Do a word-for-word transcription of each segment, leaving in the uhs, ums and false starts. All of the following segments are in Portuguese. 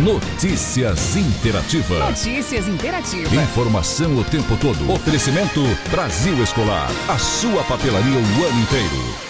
Notícias Interativa. Notícias Interativa. Informação o tempo todo. Oferecimento Brasil Escolar. A sua papelaria o ano inteiro.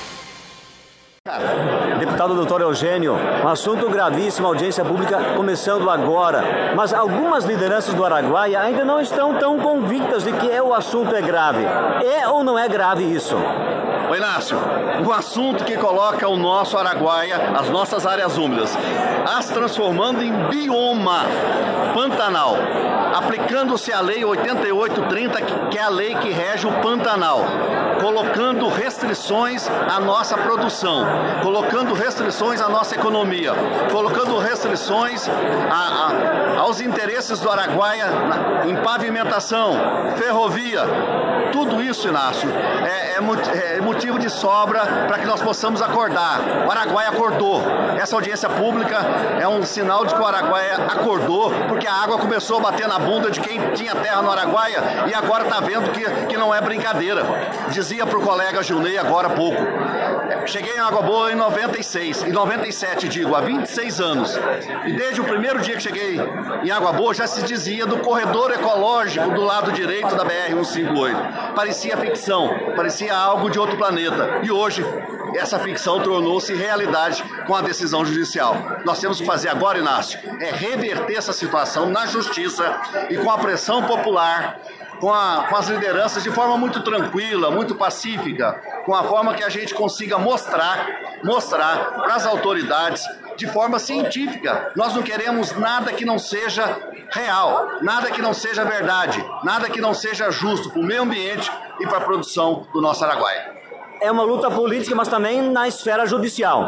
Deputado doutor Eugênio, um assunto gravíssimo, audiência pública começando agora. Mas algumas lideranças do Araguaia ainda não estão tão convictas de que é, o assunto é grave. É ou não é grave isso? Ô Inácio, um assunto que coloca o nosso Araguaia, as nossas áreas úmidas, as transformando em bioma Pantanal, aplicando-se a lei oitenta e oito trinta, que é a lei que rege o Pantanal, colocando restrições à nossa produção, colocando restrições à nossa economia, colocando restrições a, a, aos interesses do Araguaia em pavimentação, ferrovia. Tudo isso, Inácio, é, é, é motivo de sobra para que nós possamos acordar. O Araguaia acordou. Essa audiência pública é um sinal de que o Araguaia acordou, porque a água começou a bater na bunda de quem tinha terra no Araguaia e agora está vendo que, que não é brincadeira. Dizia para o colega Gilney agora há pouco. Cheguei em Água Boa em noventa e seis, em noventa e sete, digo, há vinte e seis anos. E desde o primeiro dia que cheguei em Água Boa já se dizia do corredor ecológico do lado direito da B R cento e cinquenta e oito. Parecia ficção, parecia algo de outro planeta. E hoje, essa ficção tornou-se realidade com a decisão judicial. Nós temos que fazer agora, Inácio, é reverter essa situação na justiça e com a pressão popular, com, a, com as lideranças de forma muito tranquila, muito pacífica, com a forma que a gente consiga mostrar, mostrar para as autoridades de forma científica. Nós não queremos nada que não seja real, nada que não seja verdade, nada que não seja justo para o meio ambiente e para a produção do nosso Araguaia. É uma luta política, mas também na esfera judicial.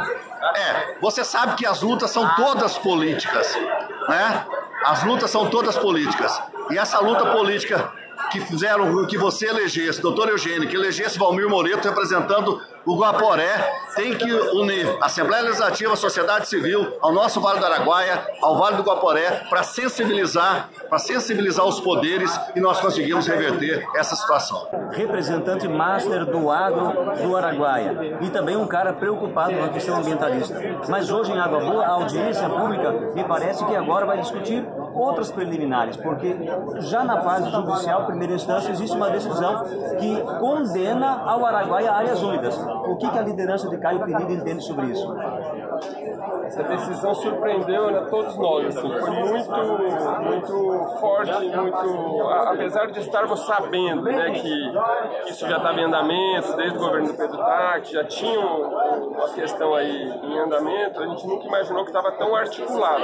É, você sabe que as lutas são todas políticas, né? As lutas são todas políticas. E essa luta política que fizeram que você elegesse, doutor Eugênio, que elegesse Valmir Moreto representando o Guaporé, tem que unir a Assembleia Legislativa, a sociedade civil, ao nosso Vale do Araguaia, ao Vale do Guaporé, para sensibilizar, para sensibilizar os poderes e nós conseguimos reverter essa situação. Representante master do agro do Araguaia e também um cara preocupado com a questão ambientalista. Mas hoje em Água Boa, a audiência pública me parece que agora vai discutir outras preliminares, porque já na fase judicial, primeira instância, existe uma decisão que condena ao Araguaia áreas úmidas. O que, que a liderança de Caio Penido entende sobre isso? Essa decisão surpreendeu, né, todos nós, assim, foi muito, muito forte, muito, apesar de estarmos sabendo, né, que isso já estava em andamento, desde o governo do Pedro Táxi, já tinha uma questão aí em andamento, a gente nunca imaginou que estava tão articulado.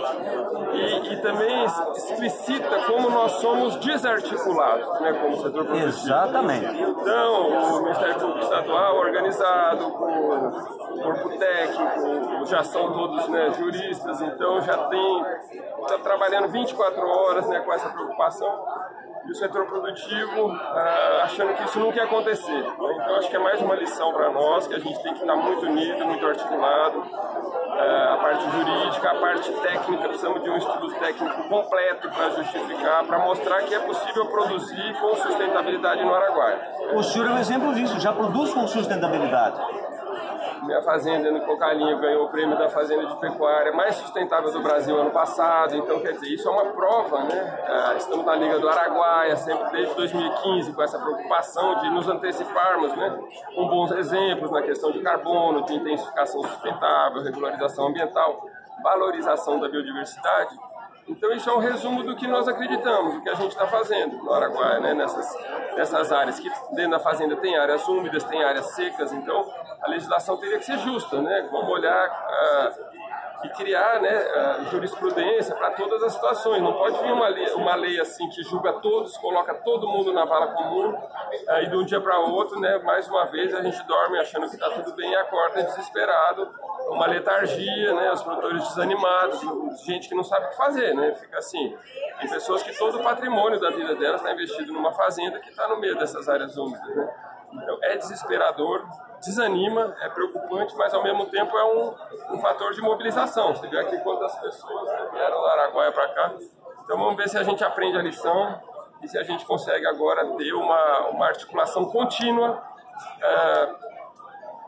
E, e também explicita como nós somos desarticulados, né, como setor produtivo. Exatamente. Então, o Ministério Público Estadual organizado, com o corpo técnico, já são todos, né, juristas, então já tem, está trabalhando vinte e quatro horas, né, com essa preocupação, e o setor produtivo ah, achando que isso nunca ia acontecer. Né? Então acho que é mais uma lição para nós, que a gente tem que estar muito unido, muito articulado, ah, a parte jurídica, a parte técnica, precisamos de um estudo técnico completo para justificar, para mostrar que é possível produzir com sustentabilidade no Araguaia. O senhor é um exemplo disso, já produz com sustentabilidade. Minha fazenda no Cocalinho ganhou o prêmio da Fazenda de Pecuária mais sustentável do Brasil ano passado, então quer dizer, isso é uma prova, né? Estamos na Liga do Araguaia, sempre desde dois mil e quinze, com essa preocupação de nos anteciparmos, né? Com bons exemplos na questão de carbono, de intensificação sustentável, regularização ambiental, valorização da biodiversidade. Então isso é um resumo do que nós acreditamos, do que a gente está fazendo no Araguaia, né? nessas, nessas áreas, que dentro da fazenda tem áreas úmidas, tem áreas secas, então a legislação teria que ser justa, né? Vamos olhar uh, e criar, né, uh, jurisprudência para todas as situações. Não pode vir uma lei, uma lei assim que julga todos, coloca todo mundo na vala comum uh, e de um dia para outro, né, mais uma vez a gente dorme achando que está tudo bem e acorda desesperado, uma letargia, né, os produtores desanimados, gente que não sabe o que fazer, né, fica assim. Tem pessoas que todo o patrimônio da vida delas está investido numa fazenda que está no meio dessas áreas úmidas, né. Então é desesperador, desanima, é preocupante, mas ao mesmo tempo é um, um fator de mobilização. Você vê aqui quantas pessoas, né, vieram do Araguaia para cá. Então vamos ver se a gente aprende a lição e se a gente consegue agora ter uma, uma articulação contínua, uh,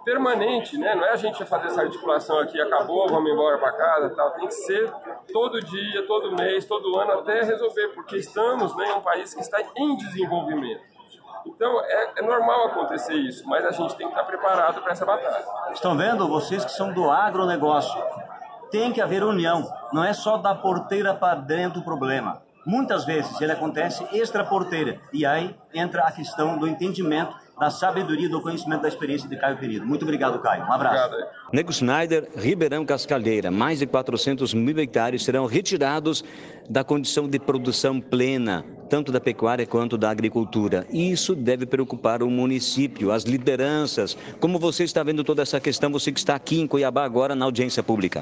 permanente, né? Não é a gente fazer essa articulação aqui, acabou, vamos embora para casa, tal. Tem que ser todo dia, todo mês, todo ano até resolver, porque estamos, né, em um país que está em desenvolvimento. Então é, é normal acontecer isso, mas a gente tem que estar preparado para essa batalha. Estão vendo vocês que são do agronegócio? Tem que haver união, não é só da porteira para dentro o problema. Muitas vezes ele acontece extra porteira e aí entra a questão do entendimento, da sabedoria, do conhecimento, da experiência de Caio Pereira. Muito obrigado, Caio. Um abraço. Obrigado. Nego Schneider, Ribeirão Cascalheira, mais de quatrocentos mil hectares serão retirados da condição de produção plena, tanto da pecuária quanto da agricultura. Isso deve preocupar o município, as lideranças. Como você está vendo toda essa questão, você que está aqui em Cuiabá agora na audiência pública?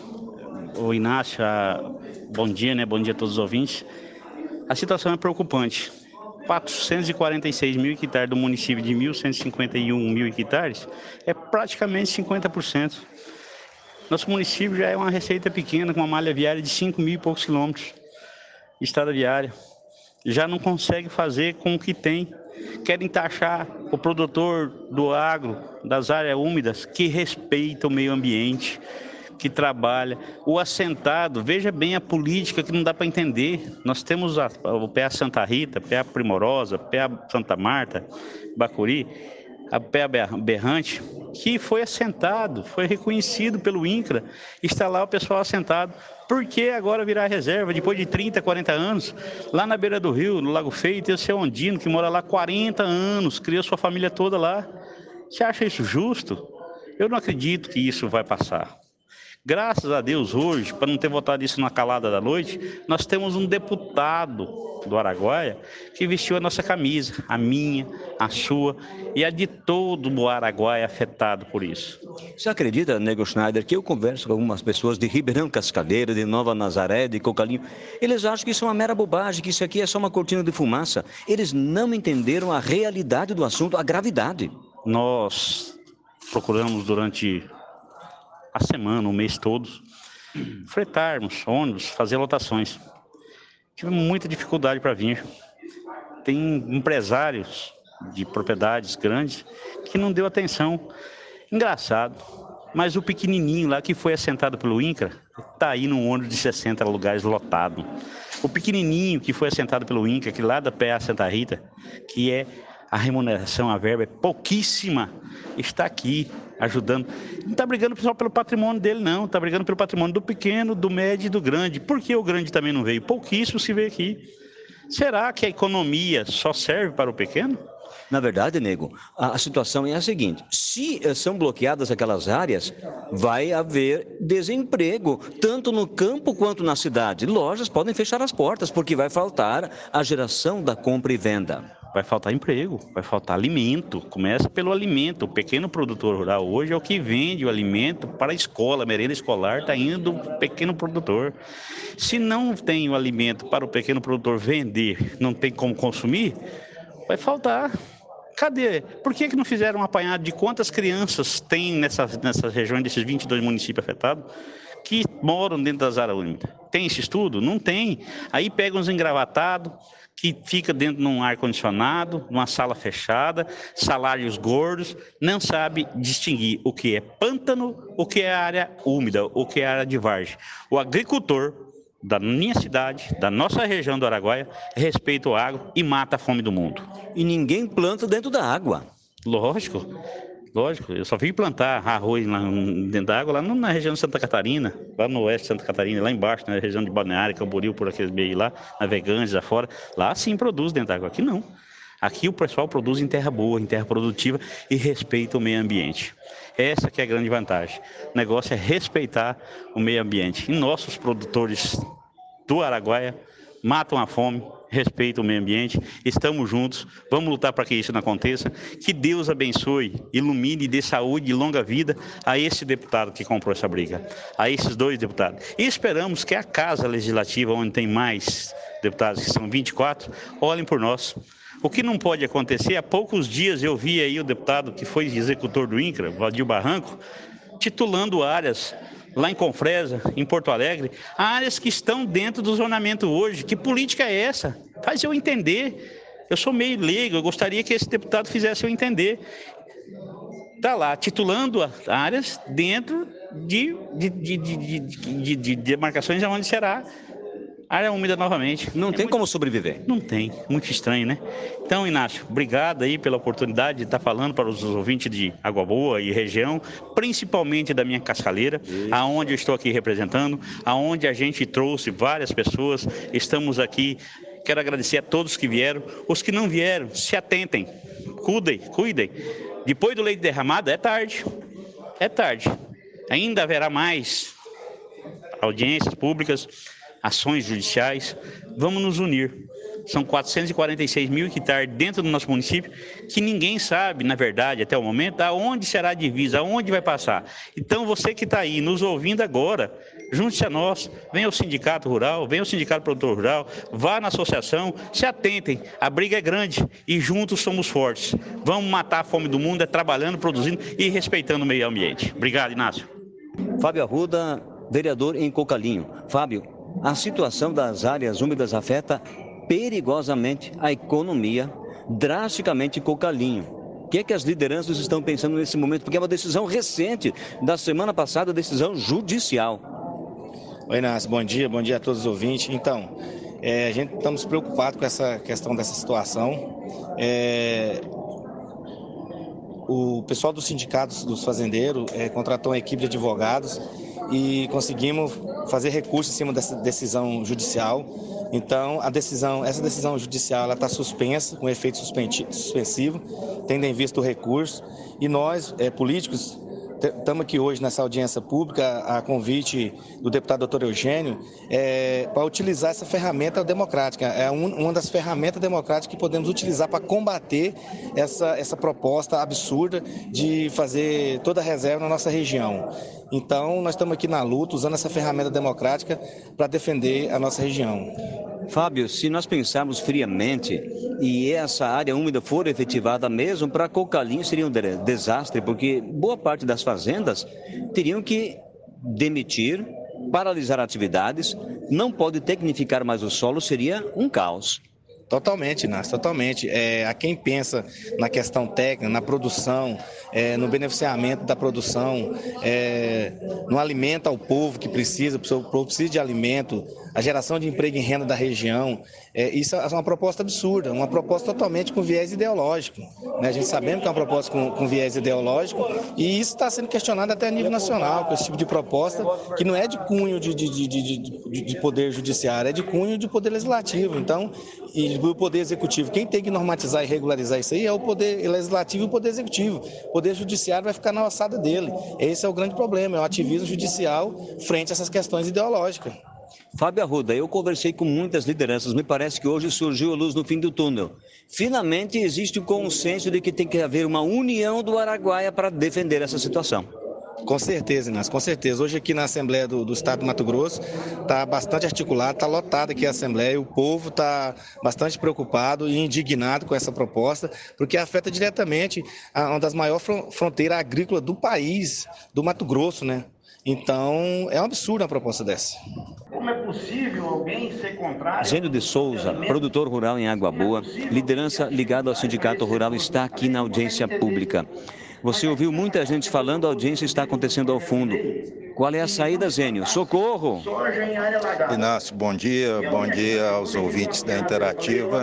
O Inácio, bom dia, né? Bom dia a todos os ouvintes. A situação é preocupante. quatrocentos e quarenta e seis mil hectares do município de mil cento e cinquenta e um mil hectares é praticamente cinquenta por cento. Nosso município já é uma receita pequena, com uma malha viária de cinco mil e poucos quilômetros de estrada viária. Já não consegue fazer com o que tem. Querem taxar o produtor do agro, das áreas úmidas, que respeita o meio ambiente, que trabalha. O assentado, veja bem a política que não dá para entender. Nós temos a, o P A Santa Rita, P A Primorosa, P A Santa Marta, Bacuri, a P A Berrante, que foi assentado, foi reconhecido pelo INCRA, está lá o pessoal assentado. Por que agora virar reserva, depois de trinta, quarenta anos? Lá na beira do rio, no Lago Feio, tem o seu Ondino, que mora lá há quarenta anos, criou sua família toda lá. Você acha isso justo? Eu não acredito que isso vai passar. Graças a Deus, hoje, para não ter votado isso na calada da noite, nós temos um deputado do Araguaia que vestiu a nossa camisa, a minha, a sua e a de todo o Araguaia afetado por isso. Você acredita, Nego Schneider, que eu converso com algumas pessoas de Ribeirão Cascalheira, de Nova Nazaré, de Cocalinho, eles acham que isso é uma mera bobagem, que isso aqui é só uma cortina de fumaça. Eles não entenderam a realidade do assunto, a gravidade. Nós procuramos durante a semana, o mês todo, fretarmos ônibus, fazer lotações. Tivemos muita dificuldade para vir. Tem empresários de propriedades grandes que não deu atenção. Engraçado, mas o pequenininho lá que foi assentado pelo INCRA está aí num ônibus de sessenta lugares lotado. O pequenininho que foi assentado pelo INCRA, que lá da P A Santa Rita, que é a remuneração, a verba é pouquíssima, está aqui ajudando. Não está brigando só pelo patrimônio dele, não. Está brigando pelo patrimônio do pequeno, do médio e do grande. Por que o grande também não veio? Pouquíssimo se vê aqui. Será que a economia só serve para o pequeno? Na verdade, Nego, a, a situação é a seguinte: se eh, são bloqueadas aquelas áreas, vai haver desemprego, tanto no campo quanto na cidade. Lojas podem fechar as portas, porque vai faltar a geração da compra e venda. Vai faltar emprego, vai faltar alimento. Começa pelo alimento. O pequeno produtor rural hoje é o que vende o alimento para a escola. A merenda escolar está indo do pequeno produtor. Se não tem o alimento para o pequeno produtor vender, não tem como consumir, vai faltar. Cadê? Por que que não fizeram um apanhado de quantas crianças tem nessas, nessas regiões, desses vinte e dois municípios afetados, que moram dentro das áreas úmidas? Tem esse estudo? Não tem. Aí pega uns engravatados, que fica dentro de um ar-condicionado, numa sala fechada, salários gordos, não sabe distinguir o que é pântano, o que é área úmida, o que é área de vargem. O agricultor da minha cidade, da nossa região do Araguaia, respeita o agro e mata a fome do mundo. E ninguém planta dentro da água. Lógico, lógico. Eu só vim plantar arroz lá dentro da água, lá na região de Santa Catarina, lá no oeste de Santa Catarina, lá embaixo, na região de Balneário, Camboriú, por aqueles meios lá, Navegantes, afora. Lá sim produz dentro da água, aqui não. Aqui o pessoal produz em terra boa, em terra produtiva e respeita o meio ambiente. Essa que é a grande vantagem. O negócio é respeitar o meio ambiente. E nossos produtores do Araguaia matam a fome, respeitam o meio ambiente, estamos juntos, vamos lutar para que isso não aconteça. Que Deus abençoe, ilumine e dê saúde e longa vida a esse deputado que comprou essa briga, a esses dois deputados. E esperamos que a Casa Legislativa, onde tem mais deputados, que são vinte e quatro, olhem por nós. O que não pode acontecer, há poucos dias eu vi aí o deputado que foi executor do INCRA, Valdir Barranco, titulando áreas lá em Confresa, em Porto Alegre, áreas que estão dentro do zonamento hoje. Que política é essa? Faz eu entender. Eu sou meio leigo, eu gostaria que esse deputado fizesse eu entender. está lá titulando as áreas dentro de, de, de, de, de, de, de demarcações onde será área úmida novamente. Não é tem muito... como sobreviver. Não tem, muito estranho, né? Então, Inácio, obrigado aí pela oportunidade de estar falando para os ouvintes de Água Boa e região, principalmente da minha Cascaleira, Isso. aonde eu estou aqui representando, aonde a gente trouxe várias pessoas, estamos aqui. Quero agradecer a todos que vieram, os que não vieram, se atentem, cuidem, cuidem. Depois do leite derramado, é tarde, é tarde. Ainda haverá mais audiências públicas, ações judiciais, vamos nos unir. São quatrocentos e quarenta e seis mil hectares dentro do nosso município, que ninguém sabe, na verdade, até o momento, aonde será a divisa, aonde vai passar. Então, você que está aí nos ouvindo agora, junte-se a nós, venha ao Sindicato Rural, venha ao Sindicato Produtor Rural, vá na associação, se atentem, a briga é grande e juntos somos fortes. Vamos matar a fome do mundo, é trabalhando, produzindo e respeitando o meio ambiente. Obrigado, Inácio. Fábio Arruda, vereador em Cocalinho. Fábio, a situação das áreas úmidas afeta perigosamente a economia, drasticamente Cocalinho. O que é que as lideranças estão pensando nesse momento? Porque é uma decisão recente, da semana passada, decisão judicial. Oi, Inácio, bom dia, bom dia a todos os ouvintes. Então, é, a gente estamos preocupados com essa questão dessa situação. É, o pessoal dos sindicatos dos fazendeiros é, contratou uma equipe de advogados e conseguimos fazer recurso em cima dessa decisão judicial. Então, a decisão, essa decisão judicial está suspensa, com efeito suspensivo, tendo em vista o recurso. E nós, é, políticos, estamos aqui hoje nessa audiência pública, a convite do deputado doutor Eugênio, é, para utilizar essa ferramenta democrática. É um, uma das ferramentas democráticas que podemos utilizar para combater essa, essa proposta absurda de fazer toda a reserva na nossa região. Então, nós estamos aqui na luta, usando essa ferramenta democrática para defender a nossa região. Fábio, se nós pensarmos friamente e essa área úmida for efetivada mesmo, para Cocalinho seria um desastre, porque boa parte das fazendas teriam que demitir, paralisar atividades, não pode tecnificar mais o solo, seria um caos. Totalmente, Inácio, totalmente. É, a quem pensa na questão técnica, na produção, é, no beneficiamento da produção, é, no alimento ao povo que precisa, o povo precisa de alimento, a geração de emprego e renda da região, é, isso é uma proposta absurda, uma proposta totalmente com viés ideológico. Né? A gente sabemos que é uma proposta com, com viés ideológico e isso está sendo questionado até a nível nacional, com esse tipo de proposta que não é de cunho de, de, de, de, de, de poder judiciário, é de cunho de poder legislativo. Então, e o poder executivo, quem tem que normatizar e regularizar isso aí é o poder legislativo e o poder executivo. O poder judiciário vai ficar na alçada dele. Esse é o grande problema, é o ativismo judicial frente a essas questões ideológicas. Fábio Arruda, eu conversei com muitas lideranças, me parece que hoje surgiu a luz no fim do túnel. Finalmente existe o consenso de que tem que haver uma união do Araguaia para defender essa situação. Com certeza, Inácio, com certeza. Hoje aqui na Assembleia do, do Estado do Mato Grosso está bastante articulado, está lotada aqui a Assembleia, o povo está bastante preocupado e indignado com essa proposta, porque afeta diretamente a, uma das maiores fronteiras agrícolas do país, do Mato Grosso, né? Então, é um absurdo uma proposta dessa. Como é possível alguém ser contrário? Gênio de Souza, produtor rural em Água Boa, liderança ligada ao Sindicato Rural, está aqui na audiência pública. Você ouviu muita gente falando, a audiência está acontecendo ao fundo. Qual é a saída, Zênio? Socorro! Inácio, bom dia, bom dia aos ouvintes da Interativa.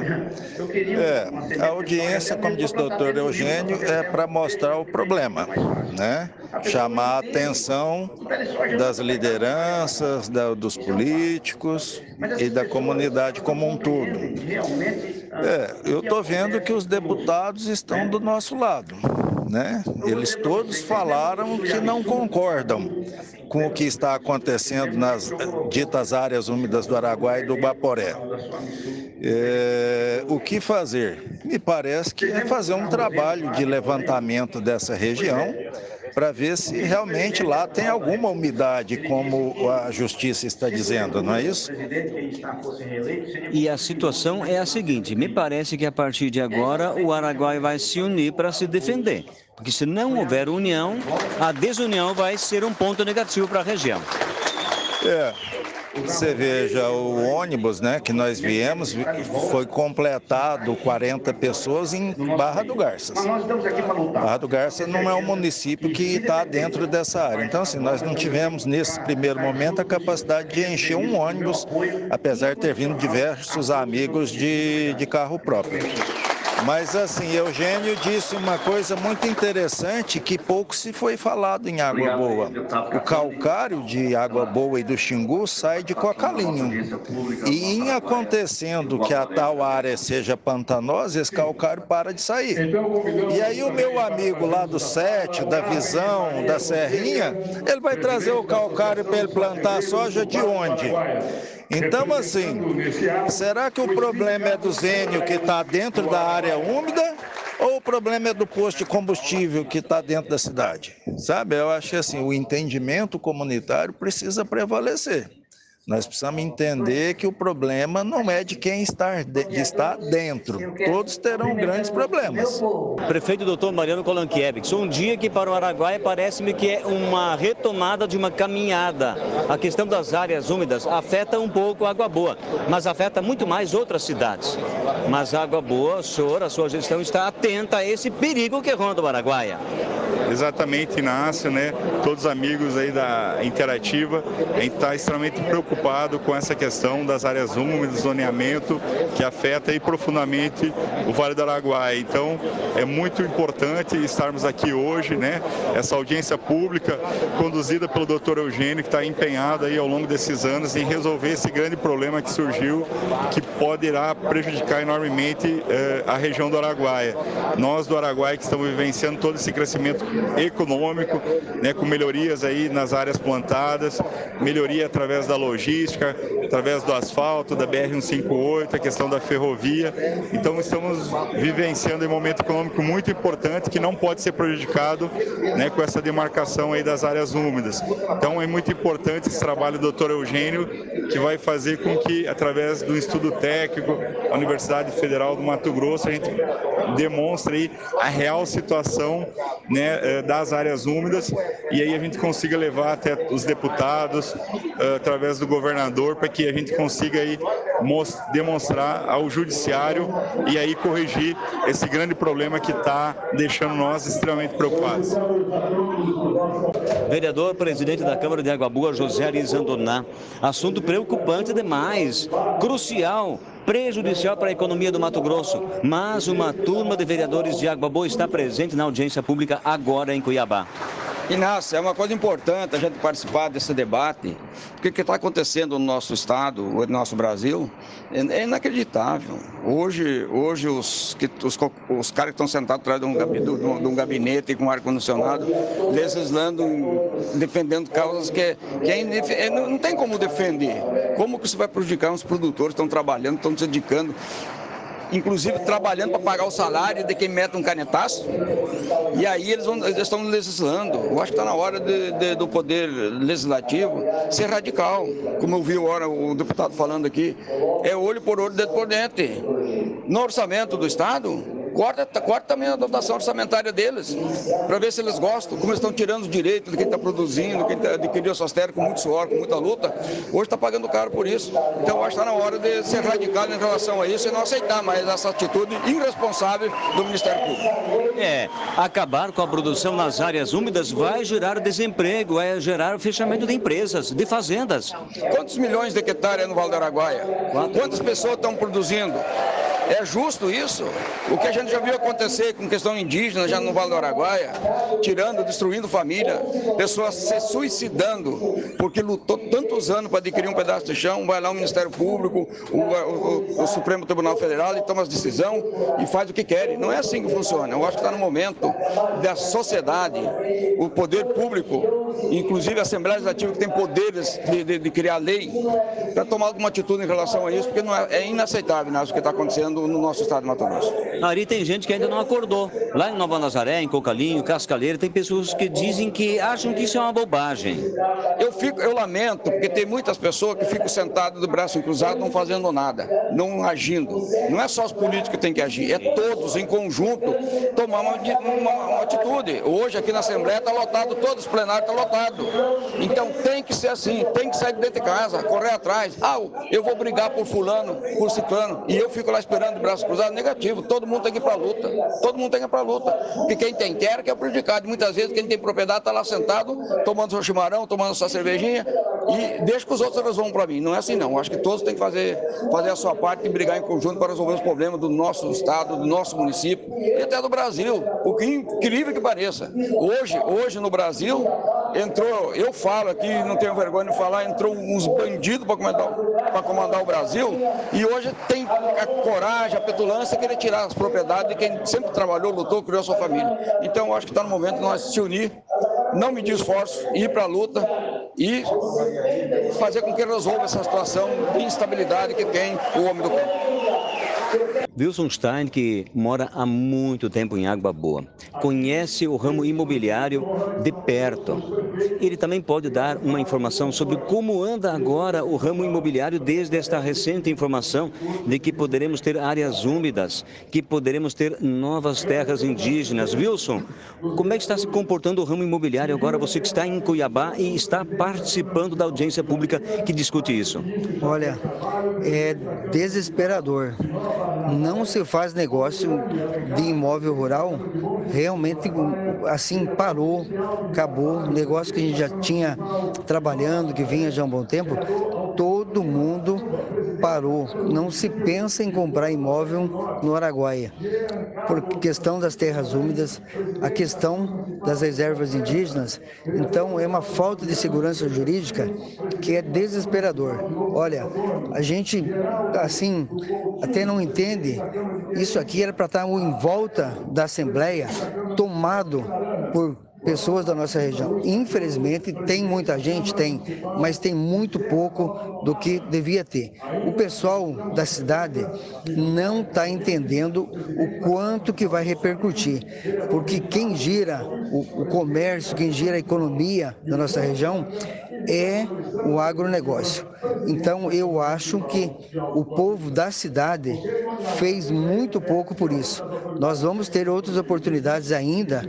É, a audiência, como disse o doutor Eugênio, é para mostrar o problema, né? Chamar a atenção das lideranças, da, dos políticos e da comunidade como um todo. É, eu estou vendo que os deputados estão do nosso lado, né? Eles todos falaram que não concordam com o que está acontecendo nas ditas áreas úmidas do Araguaia e do Baporé. É, o que fazer? Me parece que é fazer um trabalho de levantamento dessa região para ver se realmente lá tem alguma umidade, como a justiça está dizendo, não é isso? E a situação é a seguinte, me parece que a partir de agora o Araguaia vai se unir para se defender. Porque se não houver união, a desunião vai ser um ponto negativo para a região. É, Você veja, o ônibus, né, que nós viemos, foi completado quarenta pessoas em Barra do Garças. Barra do Garças não é um município que está dentro dessa área. Então, assim, nós não tivemos, nesse primeiro momento, a capacidade de encher um ônibus, apesar de ter vindo diversos amigos de, de carro próprio. Mas assim, Eugênio disse uma coisa muito interessante que pouco se foi falado em Água Boa. O calcário de Água Boa e do Xingu sai de Cocalinho. E em acontecendo que a tal área seja pantanosa, esse calcário para de sair. E aí o meu amigo lá do Sete, da Visão, da Serrinha, ele vai trazer o calcário para ele plantar soja de onde? Então, assim, será que o problema é do Zênio que está dentro da área úmida ou o problema é do posto de combustível que está dentro da cidade? Sabe, eu acho que assim, o entendimento comunitário precisa prevalecer. Nós precisamos entender que o problema não é de quem está, de, está dentro. Todos terão grandes problemas. Prefeito doutor Mariano Kolankiewicz, um dia que para o Araguaia parece-me que é uma retomada de uma caminhada. A questão das áreas úmidas afeta um pouco a Água Boa, mas afeta muito mais outras cidades. Mas a Água Boa, o senhor, a sua gestão está atenta a esse perigo que ronda o Araguaia. Exatamente, Inácio, né? Todos os amigos aí da Interativa, a gente está extremamente preocupado com essa questão das áreas úmidas, zoneamento, que afeta aí profundamente o Vale do Araguaia. Então, é muito importante estarmos aqui hoje, né? Essa audiência pública conduzida pelo doutor Eugênio, que está empenhado aí ao longo desses anos em resolver esse grande problema que surgiu, que poderá prejudicar enormemente eh, a região do Araguaia. Nós do Araguaia que estamos vivenciando todo esse crescimento econômico, né, com melhorias aí nas áreas plantadas, melhoria através da logística, através do asfalto, da B R cento e cinquenta e oito, a questão da ferrovia. Então estamos vivenciando um momento econômico muito importante que não pode ser prejudicado, né, com essa demarcação aí das áreas úmidas. Então é muito importante esse trabalho do doutor Eugênio, que vai fazer com que, através do estudo técnico, a Universidade Federal do Mato Grosso, a gente demonstre aí a real situação, né, das áreas úmidas, e aí a gente consiga levar até os deputados, através do governador, para que a gente consiga aí demonstrar ao judiciário e aí corrigir esse grande problema que está deixando nós extremamente preocupados. Vereador, presidente da Câmara de Água Boa, José Ari Zandoná, assunto preocupante demais, crucial, prejudicial para a economia do Mato Grosso, mas uma turma de vereadores de Água Boa está presente na audiência pública agora em Cuiabá. Inácio, é uma coisa importante a gente participar desse debate, porque o que está acontecendo no nosso estado, no nosso Brasil, é inacreditável. Hoje, hoje os, os, os caras que estão sentados atrás de um, de um gabinete com ar-condicionado, legislando, defendendo causas que, que é, não tem como defender. Como que isso vai prejudicar os produtores que estão trabalhando, estão se dedicando, inclusive trabalhando para pagar o salário de quem mete um canetaço, e aí eles, vão, eles estão legislando. Eu acho que está na hora de, de, do poder legislativo ser radical, como eu vi agora o deputado falando aqui, é olho por olho, dedo por dente. No orçamento do Estado, corta, corta também a dotação orçamentária deles, para ver se eles gostam, como eles estão tirando os direitos de quem está produzindo, quem tá, adquiriu suas terras com muito suor, com muita luta, hoje está pagando caro por isso. Então eu acho que está na hora de ser radical em relação a isso e não aceitar mais essa atitude irresponsável do Ministério Público. É, acabar com a produção nas áreas úmidas vai gerar desemprego, vai gerar o fechamento de empresas, de fazendas. Quantos milhões de hectares é no Vale do Araguaia? Quantas pessoas estão produzindo? É justo isso? O que a gente já viu acontecer com questão indígena, já no Vale do Araguaia, tirando, destruindo família, pessoas se suicidando, porque lutou tantos anos para adquirir um pedaço de chão, vai lá o Ministério Público, o, o, o Supremo Tribunal Federal e toma as decisões e faz o que querem. Não é assim que funciona. Eu acho que está no momento da sociedade, o poder público, inclusive a Assembleia Legislativa, que tem poderes de, de, de criar lei, para tomar alguma atitude em relação a isso, porque não é, é inaceitável, né, o que está acontecendo no nosso estado de Mato Grosso. Ari, tem gente que ainda não acordou. Lá em Nova Nazaré, em Cocalinho, Cascaleira, tem pessoas que dizem que acham que isso é uma bobagem. Eu, fico, eu lamento, porque tem muitas pessoas que ficam sentadas de braço cruzado, não fazendo nada, não agindo. Não é só os políticos que têm que agir, é todos em conjunto tomar uma, uma, uma atitude. Hoje aqui na Assembleia está lotado, todos os plenários estão lotado. Então tem que ser assim, tem que sair de dentro de casa, correr atrás. Ah, eu vou brigar por fulano, por ciclano, e eu fico lá esperando de braços cruzados. Negativo, todo mundo tem que ir para a luta. Todo mundo tem que ir para a luta. Porque quem tem terra que é prejudicado. Muitas vezes quem tem propriedade está lá sentado, tomando seu chimarrão, tomando sua cervejinha, e deixa que os outros resolvam para mim. Não é assim não. Acho que todos têm que fazer, fazer a sua parte e brigar em conjunto para resolver os problemas do nosso estado, do nosso município e até do Brasil. O que incrível que pareça. Hoje, hoje no Brasil, entrou, eu falo aqui, não tenho vergonha de falar, entrou uns bandidos para comandar, para comandar o Brasil, e hoje tem a coragem, a petulância de querer tirar as propriedades de quem sempre trabalhou, lutou, criou a sua família. Então, eu acho que está no momento de nós se unir, não medir esforço, ir para a luta e fazer com que resolva essa situação de instabilidade que tem o homem do campo. Wilson Stein, que mora há muito tempo em Água Boa, conhece o ramo imobiliário de perto. Ele também pode dar uma informação sobre como anda agora o ramo imobiliário desde esta recente informação de que poderemos ter áreas úmidas, que poderemos ter novas terras indígenas. Wilson, como é que está se comportando o ramo imobiliário agora, você que está em Cuiabá e está participando da audiência pública que discute isso? Olha, é desesperador. Não se faz negócio de imóvel rural, realmente assim parou, acabou. O negócio que a gente já tinha trabalhando, que vinha já há um bom tempo, todo mundo parou. Não se pensa em comprar imóvel no Araguaia, por questão das terras úmidas, a questão das reservas indígenas. Então é uma falta de segurança jurídica que é desesperador. Olha, a gente assim até não entende. Isso aqui era para estar em volta da Assembleia, tomado por pessoas da nossa região. Infelizmente, tem muita gente, tem, mas tem muito pouco do que devia ter. O pessoal da cidade não está entendendo o quanto que vai repercutir, porque quem gira o, o comércio, quem gira a economia da nossa região é o agronegócio. Então, eu acho que o povo da cidade fez muito pouco por isso. Nós vamos ter outras oportunidades ainda,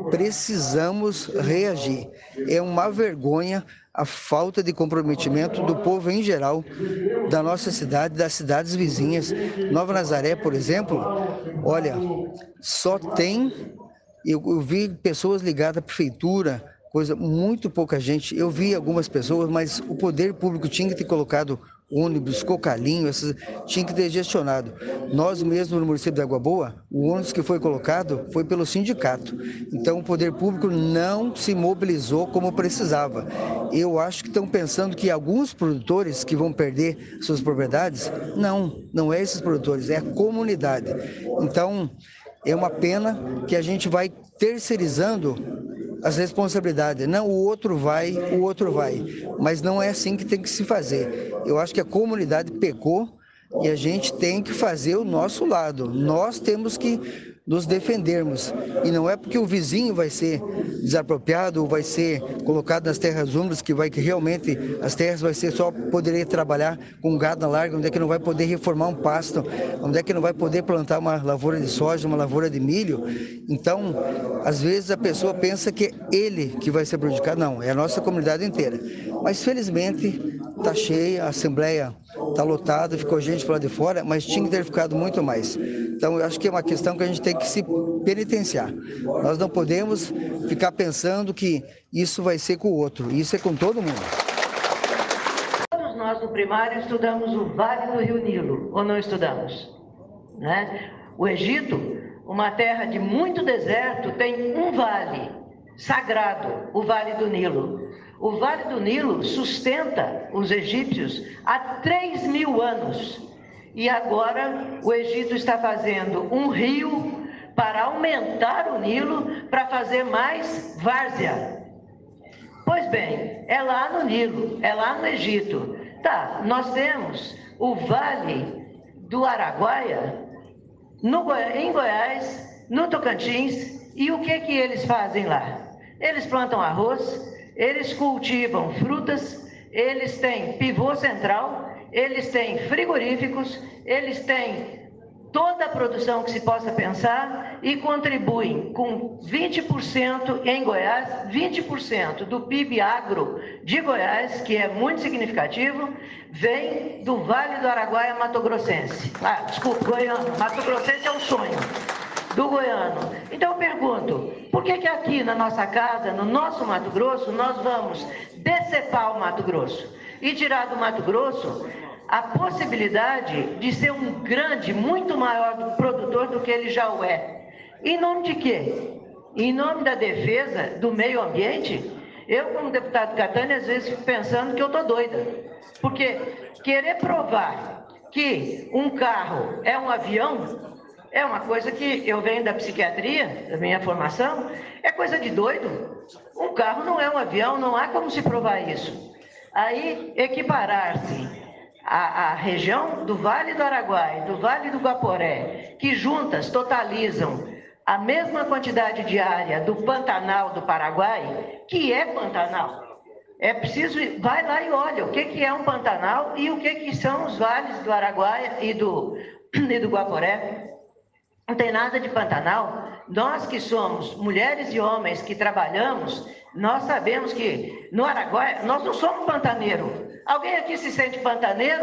precisamos reagir. É uma vergonha a falta de comprometimento do povo em geral, da nossa cidade, das cidades vizinhas. Nova Nazaré, por exemplo, olha, só tem, eu, eu vi pessoas ligadas à prefeitura, coisa, muito pouca gente. Eu vi algumas pessoas, mas o poder público tinha que ter colocado ônibus, cocalinho, essas, tinha que ter gestionado. Nós mesmos no município de Água Boa, o ônibus que foi colocado foi pelo sindicato. Então o poder público não se mobilizou como precisava. Eu acho que estão pensando que alguns produtores que vão perder suas propriedades, não, não é esses produtores, é a comunidade. Então é uma pena que a gente vai terceirizando as responsabilidades. Não, o outro vai, o outro vai. Mas não é assim que tem que se fazer. Eu acho que a comunidade pecou e a gente tem que fazer o nosso lado. Nós temos que nos defendermos. E não é porque o vizinho vai ser desapropriado ou vai ser colocado nas terras úmidas que vai que realmente as terras vai ser só poderia trabalhar com gado na larga, onde é que não vai poder reformar um pasto, onde é que não vai poder plantar uma lavoura de soja, uma lavoura de milho. Então, às vezes a pessoa pensa que é ele que vai ser prejudicado. Não, é a nossa comunidade inteira. Mas felizmente está cheia, a Assembleia está lotada, ficou gente para lá de fora, mas tinha que ter ficado muito mais. Então, eu acho que é uma questão que a gente tem que se penitenciar. Nós não podemos ficar pensando que isso vai ser com o outro, isso é com todo mundo. Todos nós no primário estudamos o Vale do Rio Nilo, ou não estudamos? Né? O Egito, uma terra de muito deserto, tem um vale sagrado, o Vale do Nilo. O Vale do Nilo sustenta os egípcios há três mil anos. E agora o Egito está fazendo um rio para aumentar o Nilo, para fazer mais várzea. Pois bem, é lá no Nilo, é lá no Egito. Tá, nós temos o Vale do Araguaia, no, em Goiás, no Tocantins, e o que que eles fazem lá? Eles plantam arroz, eles cultivam frutas, eles têm pivô central, eles têm frigoríficos, eles têm toda a produção que se possa pensar e contribuem com vinte por cento em Goiás, vinte por cento do P I B agro de Goiás, que é muito significativo, vem do Vale do Araguaia Mato Grossense. Ah, desculpa, Goiano. Mato Grossense é um sonho do goiano. Então eu pergunto, por que que aqui na nossa casa, no nosso Mato Grosso, nós vamos decepar o Mato Grosso e tirar do Mato Grosso a possibilidade de ser um grande, muito maior produtor do que ele já o é? Em nome de quê? Em nome da defesa do meio ambiente? Eu, como deputado Catani, às vezes fico pensando que eu estou doida. Porque querer provar que um carro é um avião é uma coisa que eu venho da psiquiatria, da minha formação, é coisa de doido. Um carro não é um avião, não há como se provar isso. Aí, equiparar-se a, a região do Vale do Araguaia, do Vale do Guaporé, que juntas totalizam a mesma quantidade de área do Pantanal do Paraguai, que é Pantanal. É preciso, vai lá e olha o que, que é um Pantanal e o que, que são os vales do Araguaia e do, e do Guaporé. Não tem nada de Pantanal. Nós que somos mulheres e homens que trabalhamos, nós sabemos que no Araguaia, nós não somos pantaneiro. Alguém aqui se sente pantaneiro?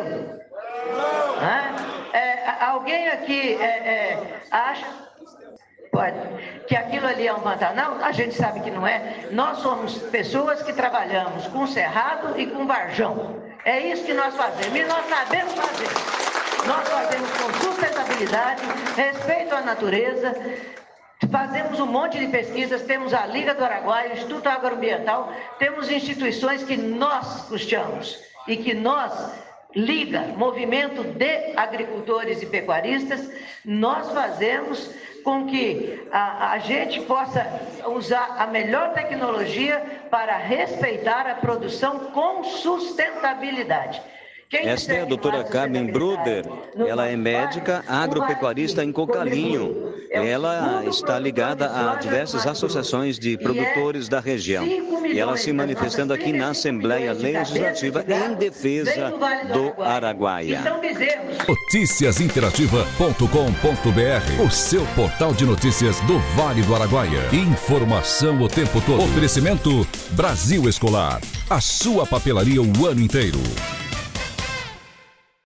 Não. É, alguém aqui é, é, acha pode, que aquilo ali é um Pantanal? A gente sabe que não é. Nós somos pessoas que trabalhamos com cerrado e com varjão. É isso que nós fazemos. E nós sabemos fazer. Nós fazemos com sustentabilidade, respeito à natureza, fazemos um monte de pesquisas, temos a Liga do Araguaia, o Instituto Agroambiental, temos instituições que nós custeamos e que nós, Liga, Movimento de Agricultores e Pecuaristas, nós fazemos com que a, a gente possa usar a melhor tecnologia para respeitar a produção com sustentabilidade. Esta é a doutora Carmen Bruder, ela é médica agropecuarista em Cocalinho. Ela está ligada a diversas associações de produtores da região. E ela se manifestando aqui na Assembleia Legislativa em defesa do Araguaia. Noticias interativa ponto com ponto br, o seu portal de notícias do Vale do Araguaia. Informação o tempo todo. Oferecimento Brasil Escolar, a sua papelaria o ano inteiro.